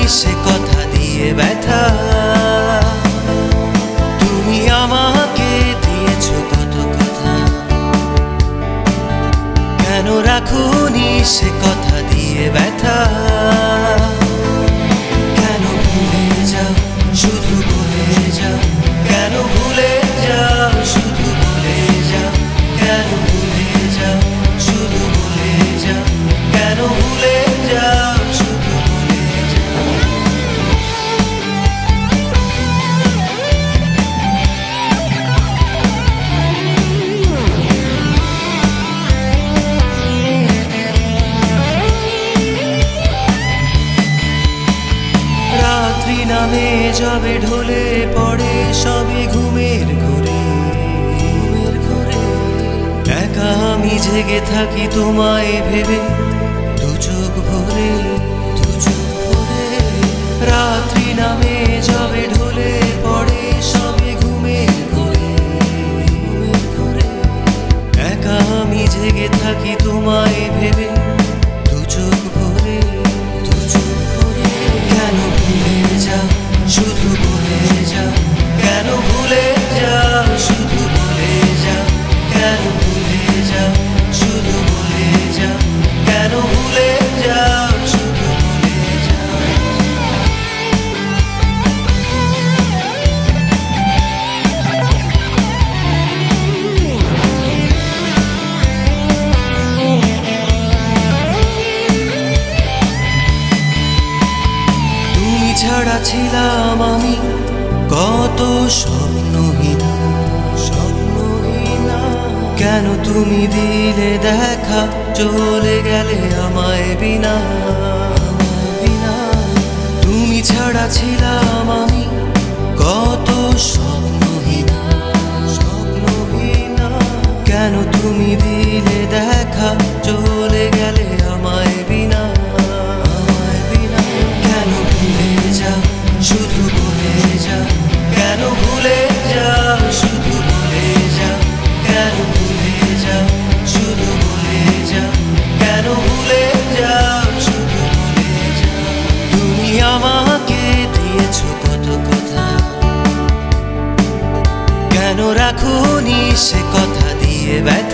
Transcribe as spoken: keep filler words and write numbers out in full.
সে কথা দিয়ে ব্যথা তুমি আমাকে দিয়েছো কত কথা কেন রাখুনি সে কথা দিয়ে ব্যথা কেন ভুলে যাও শুধু ভুলে যাও কেন ভুলে যাও শুধু ভুলে যাও কেন ভুলে যাও শুধু ভুলে যাও কেন ভুলে যাও শুধু ভুলে যাও রাত্রি নামে যাবে ঢলে পড়ে সবই ঘুমের ঘোরে ঘুমের ঘোরে একা আমি জেগে থাকি তোমায় ভেবে দু চোখ ভরে দু চোখ ভরে রাত্রি নামে যাবে ঢলে পড়ে সবই ঘুমের ঘোরে ঘুমের ঘোরে একা আমি জেগে থাকি তোমায় ভেবে দু চোখ ভরে দু চোখ ভরে কেন ভুলে যাও শুধু ভুলে যাও কেন ভুলে যাও শুধু ভুলে যাও কেন ভুলে যাও শুধু ভুলে যাও কেন ভুলে যাও শুধু ভুলে যাও তুমি ছাড়া ছিলাম আমি কত স্বপ্নহীন স্বপ্নহীনা কেন তুমি দিলে দেখা চলে গেলে আমায় বিনা আমায় বিনা তুমি ছাড়া ছিলাম আমি কত স্বপ্নহীনা স্বপ্নহীনা কেন তুমি দিলে দেখা চলে গেলে আমায় বিনা আমায় বিনা কেন ভুলে যাও শুধু ভুলে যাও কেন ভুলে যাও শুধু ভুলে যাও কেন ভুলে যাও শুধু ভুলে যাও কেন ভুলে যাও শুধু ভুলে যাও তুমি আমাকে দিয়েছো কত কথা কেন রাখুনি সে কথা দিয়ে ব্যথা